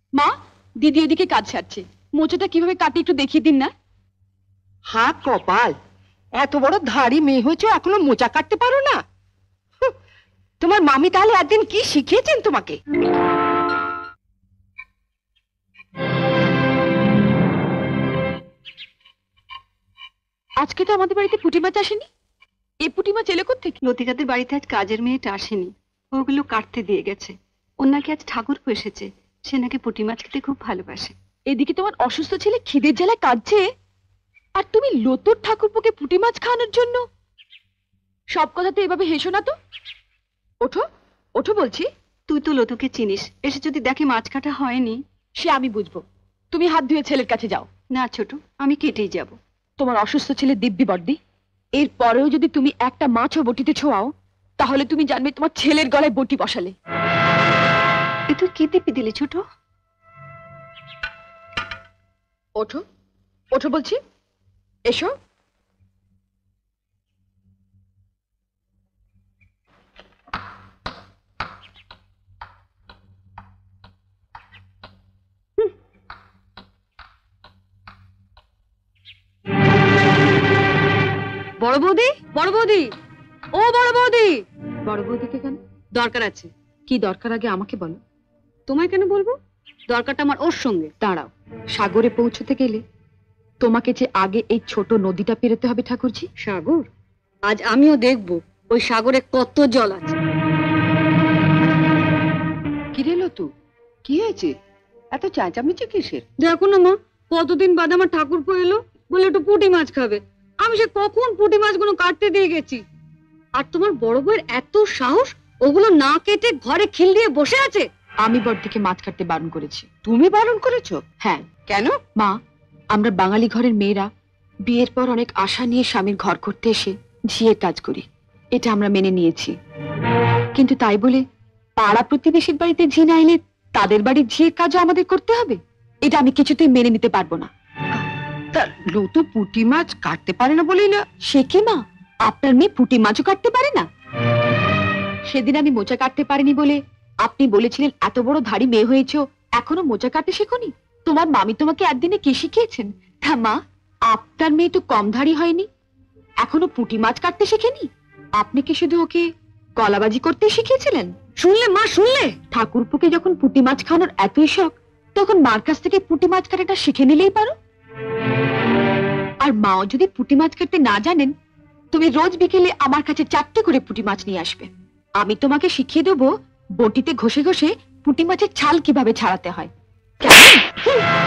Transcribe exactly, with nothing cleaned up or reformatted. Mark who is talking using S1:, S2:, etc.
S1: মা, দিদি এদিকে কাজ সারছে, মোচাটা কিভাবে কাটি একটু দেখিয়ে দিন না।
S2: হা কপাল, এত বড় ধাড়ি মেয়ে হয়েছে এখনো মোচা কাটতে পারো না? তোমার মামি তাহলে একদিন কি শিখিয়েছেন তোমাকে?
S1: আজকে তো আমাদের বাড়িতে পুঁটি মাছ আসেনি। এই পুঁটি মাছ এলে কোত্থেকে?
S3: লতিকাদের বাড়িতে আজ কাজের মেয়েটা আসেনি, ওগুলো কাটতে দিয়ে গেছে। ওর নাকি আজ ঠাকুরপো এসেছে, সে নাকি পুঁটি মাছ খেতে খুব ভালোবাসে।
S1: এদিকে তোমার অসুস্থ ছেলে খিদের জ্বালায় কাঁদছে, আর তুমি লতুর ঠাকুরপোকে পুঁটি মাছ খাওয়ানোর জন্য। সব কথাতে এভাবে হেসো না তো। ওঠো ওঠো বলছি।
S3: তুই তো লতুকে চিনিস, এসে যদি দেখে মাছ কাটা হয়নি।
S1: সে আমি বুঝবো, তুমি হাত ধুয়ে ছেলের কাছে যাও।
S3: না ছোট, আমি কেটেই যাব।
S1: তোমার অসুস্থ ছেলে দিব্যি বর্দি, এর পরেও যদি তুমি একটা মাছও বটিতে ছোঁয়াও, তাহলে তুমি জানবে তোমার ছেলের গলায় বটি বসালে।
S3: এ তুই কি দিবি দিলি ছোট?
S1: ওঠো ওঠো বলছি, এসো।
S3: বড় বৌদি, বড় বৌদি, ও বড় বৌদি।
S1: বড় বৌদিকে কেন?
S3: দরকার আছে।
S1: কি দরকার আগে আমাকে বলো।
S3: তোমায় কেন বলবো? দরকারটা আমার ওর সঙ্গে।
S1: দাঁড়াও, সাগরে পৌঁছতে গেলে তোমাকে যে আগে এই ছোট নদীটা পেরোতে হবে ঠাকুরজি।
S3: সাগর? আজ আমিও দেখবো ওই সাগরে কত জল আছে।
S2: কি রে লতু, কি হয়েছে? এত চেঁচামেচি কিসের?
S3: দেখো না মা, কতদিন বাদে আমার ঠাকুরপো এলো, বলে একটু পুঁটি মাছ খাবে। আমি সে কখন পুঁটি মাছগুলো কাটতে দিয়ে গেছি, আর তোমার বড় বউয়ের এত সাহস, ওগুলো না কেটে ঘরে খিল দিয়ে বসে আছে।
S1: আমি বড়দিকে মাছ কাটতে বারণ করেছি।
S2: তুমি বারণ করেছো?
S1: হ্যাঁ।
S2: কেন?
S1: মা, আমরা বাঙালি ঘরের মেয়েরা বিয়ের পর অনেক আশা নিয়ে স্বামীর ঘর করতে এসে ঝিয়ের কাজ করি, এটা আমরা মেনে নিয়েছি। কিন্তু তাই বলে পাড়া প্রতিবেশীর বাড়িতে ঝি না এলে তাদের বাড়ির ঝিয়ের কাজও আমাদের করতে হবে, এটা আমি কিছুতেই মেনে নিতে পারবো না।
S2: তা লতু পুঁটি মাছ কাটতে পারে না বলেই না?
S1: সে কি মা, আপনার মেয়ে পুঁটি মাছও কাটতে পারে না? সেদিন আমি মোচা কাটতে পারিনি বলে আপনি বলেছিলেন এত বড় ধাড়ি মেয়ে হয়েছ, এখনো মোচা কাটতে শেখনি। তোমার মামি তোমাকে একদিনে কি শিখিয়েছেন? তা মা, আপনার মেয়ে তো কম ধাড়ি হয়নি, এখনো পুঁটি মাছ কাটতে শেখেনি। আপনি কি শুধু ওকে কলাবাজি করতে শিখিয়েছিলেন?
S3: শুনলে মা, শুনলে?
S1: ঠাকুরপুকে যখন পুঁটি মাছ খাওয়ানোর এতই শখ, তখন মার কাছ থেকে পুঁটি মাছ কাটাটা শিখে নিলেই পারো। আর মাও যদি পুঁটি মাছ কাটতে না জানেন, তুমি রোজ বিকেলে আমার কাছে চারটে করে পুঁটি মাছ নিয়ে আসবে। আমি তোমাকে শিখিয়ে দেবো বটিতে ঘষে ঘষে পুঁটি মাছের ছাল কিভাবে ছাড়াতে হয়। কেমন?